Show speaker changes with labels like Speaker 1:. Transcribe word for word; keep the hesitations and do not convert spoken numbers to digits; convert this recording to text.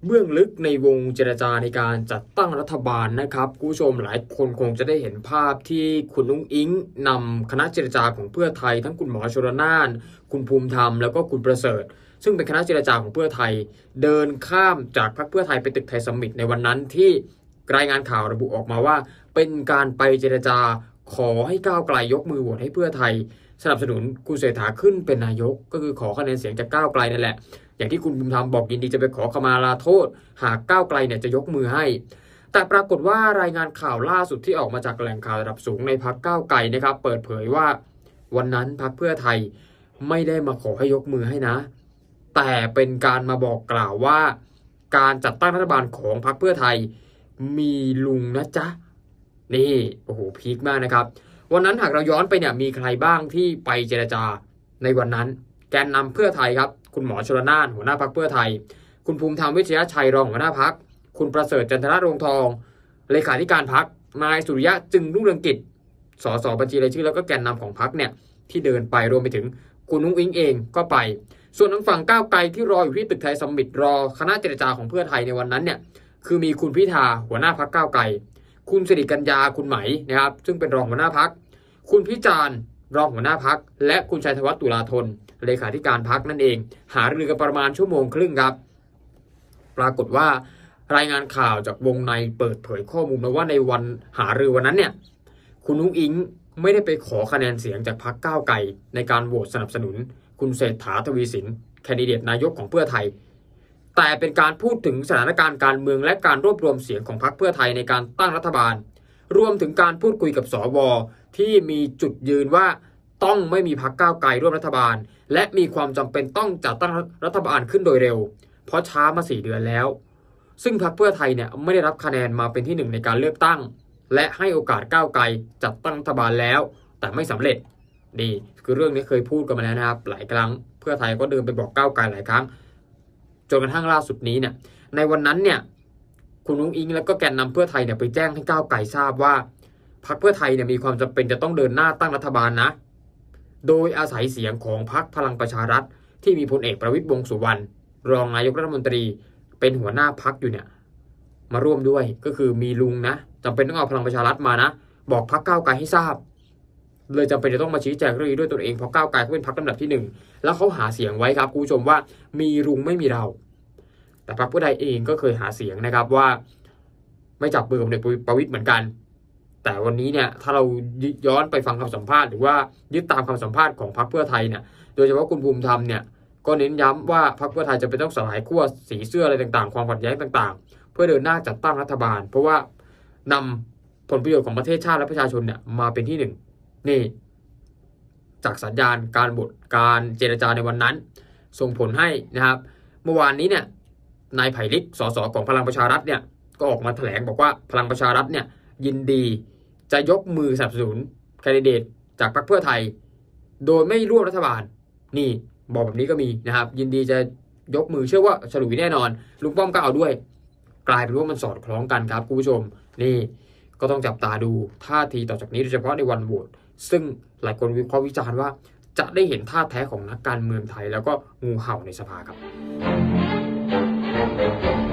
Speaker 1: เบื้องลึกในวงเจรจาในการจัดตั้งรัฐบาลนะครับคุณผู้ชมหลายคนคงจะได้เห็นภาพที่คุณนุ้งอิงนำคณะเจรจาของเพื่อไทยทั้งคุณหมอชลน่านคุณภูมิธรรมแล้วก็คุณประเสริฐซึ่งเป็นคณะเจรจาของเพื่อไทยเดินข้ามจากพรรคเพื่อไทยไปตึกไทยซัมมิตในวันนั้นที่รายงานข่าวระบุออกมาว่าเป็นการไปเจรจาขอให้ก้าวไกลยกมือโหวตให้เพื่อไทยสนับสนุนคุณเศรษฐาขึ้นเป็นนายกก็คือขอคะแนนเสียงจากก้าวไกลนั่นแหละอย่างที่คุณภูมิธรรมบอกยินดีจะไปขอขมาลาโทษหากก้าวไกลเนี่ยจะยกมือให้แต่ปรากฏว่ารายงานข่าวล่าสุดที่ออกมาจากแหล่งข่าวระดับสูงในพรรคก้าวไกลนะครับเปิดเผยว่าวันนั้นพรรคเพื่อไทยไม่ได้มาขอให้ยกมือให้นะแต่เป็นการมาบอกกล่าวว่าการจัดตั้งรัฐบาลของพรรคเพื่อไทยมีลุงนะจ๊ะนี่โอ้โหพีคมากนะครับวันนั้นหากเราย้อนไปเนี่ยมีใครบ้างที่ไปเจรจาในวันนั้นแกนนำเพื่อไทยครับคุณหมอชลน่านหัวหน้าพรรคเพื่อไทยคุณภูมิธรรมเวชยชัยรองหัวหน้าพรรคคุณประเสริฐจันทรรงทองเลขาธิการพรรคนายสุริยะจึงรุ่งเรืองกิจสสบัญชีรายชื่อแล้วก็แกนนำของพรรคเนี่ยที่เดินไปรวมไปถึงคุณนุ้งอิงเองก็ไปส่วนทางฝั่งก้าวไกลที่รออยู่ที่ตึกไทยซัมมิตรอคณะเจรจาของเพื่อไทยในวันนั้นเนี่ยคือมีคุณพิธาหัวหน้าพรรคก้าวไกลคุณสิริกัญญาคุณไหมนะครับซึ่งเป็นรองหัวหน้าพรรคคุณพิจารณ์รองหัวหน้าพรรคและคุณชัยธวัฒน์ตุลาธนเลขาธิการพรรคนั่นเองหารือกันประมาณชั่วโมงครึ่งครับปรากฏว่ารายงานข่าวจากวงในเปิดเผยข้อมูลมาว่าในวันหารือวันนั้นเนี่ยคุณนุ้งอิงไม่ได้ไปขอคะแนนเสียงจากพรรคก้าวไกลในการโหวตสนับสนุนคุณเศรษฐาทวีสินแคนดิเดตนายกของเพื่อไทยแต่เป็นการพูดถึงสถานการณ์การเมืองและการรวบรวมเสียงของพรรคเพื่อไทยในการตั้งรัฐบาลรวมถึงการพูดคุยกับสวที่มีจุดยืนว่าต้องไม่มีพรรคก้าวไกลร่วมรัฐบาลและมีความจำเป็นต้องจัดตั้งรัฐบาลขึ้นโดยเร็วเพราะช้ามาสี่เดือนแล้วซึ่งพรรคเพื่อไทยเนี่ยไม่ได้รับคะแนนมาเป็นที่หนึ่งในการเลือกตั้งและให้โอกาสก้าวไกลจัดตั้งรัฐบาลแล้วแต่ไม่สำเร็จนี่คือเรื่องนี้เคยพูดกันมาแล้วนะครับหลายครั้งเพื่อไทยก็เดินไปบอกก้าวไกลหลายครั้งจนกระทั่งล่าสุดนี้เนี่ยในวันนั้นเนี่ยคุณนุ้งอิงและก็แกนนำเพื่อไทยเนี่ยไปแจ้งให้ก้าวไกลทราบว่าพรรคเพื่อไทยเนี่ยมีความจำเป็นจะต้องเดินหน้าตั้งรัฐบาลนะโดยอาศัยเสียงของพรรคพลังประชารัฐที่มีพลเอกประวิตรวงษ์สุวรรณรองนายกรัฐมนตรีเป็นหัวหน้าพรรคอยู่เนี่ยมาร่วมด้วยก็คือมีลุงนะจำเป็นต้องเอาพลังประชารัฐมานะบอกพรรคก้าวไกลให้ทราบเลยจำเป็นจะต้องมาชี้แจงเรื่องนี้ด้วยตนเองเพราะก้าวไกลเขาเป็นพรรคลำดับที่หนึ่งแล้วเขาหาเสียงไว้ครับคุณผู้ชมว่ามีลุงไม่มีเราแต่พรรคเพื่อไทยเองก็เคยหาเสียงนะครับว่าไม่จับมือกับพลเอกประวิตรเหมือนกันแต่วันนี้เนี่ยถ้าเราย้อนไปฟังคำสัมภาษณ์หรือว่ายึดตามคำสัมภาษณ์ของพรรคเพื่อไทยเนี่ยโดยเฉพาะคุณภูมิธรรมเนี่ยก็เน้นย้ำว่าพรรคเพื่อไทยจะเป็นต้องสลายขั้วสีเสื้ออะไรต่างๆความขัดแย้งต่างๆเพื่อเดินหน้าจัดตั้งรัฐบาลเพราะว่านำผลประโยชน์ของประเทศชาติและประชาชนเนี่ยมาเป็นที่หนึ่งนี่จากสัญญาณการบทการเจรจาในวันนั้นส่งผลให้นะครับเมื่อวานนี้เนี่ยนายไผ่ลิกสสของพลังประชารัฐเนี่ยก็ออกมาแถลงบอกว่าพลังประชารัฐเนี่ยยินดีจะยกมือสนับสนุนแคนดิเดตจากพรรคเพื่อไทยโดยไม่ร่วมรัฐบาลนี่บอกแบบนี้ก็มีนะครับยินดีจะยกมือเชื่อว่าฉลุยแน่นอนลุงป้อมก็เอาด้วยกลายเป็นว่ามันสอดคล้องกันครับคุณผู้ชมนี่ก็ต้องจับตาดูท่าทีต่อจากนี้โดยเฉพาะในวันโหวตซึ่งหลายคนวิเคราะห์วิจารณ์ว่าจะได้เห็นท่าแท้ของนักการเมืองไทยแล้วก็งูเห่าในสภาครับ